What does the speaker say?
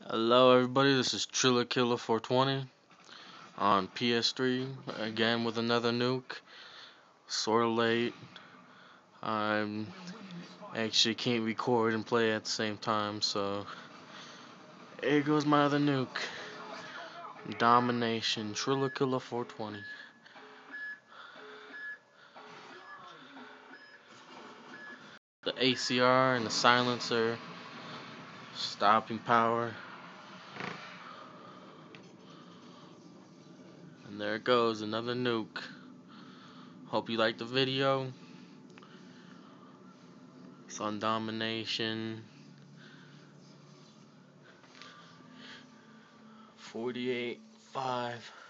Hello everybody, this is Killer 420 on PS3, again with another nuke. Sorta late. I actually can't record and play at the same time, so here goes my other nuke. Domination, Killer 420. The ACR and the silencer, stopping power. And there it goes, another nuke. Hope you liked the video. It's on domination. 48-5.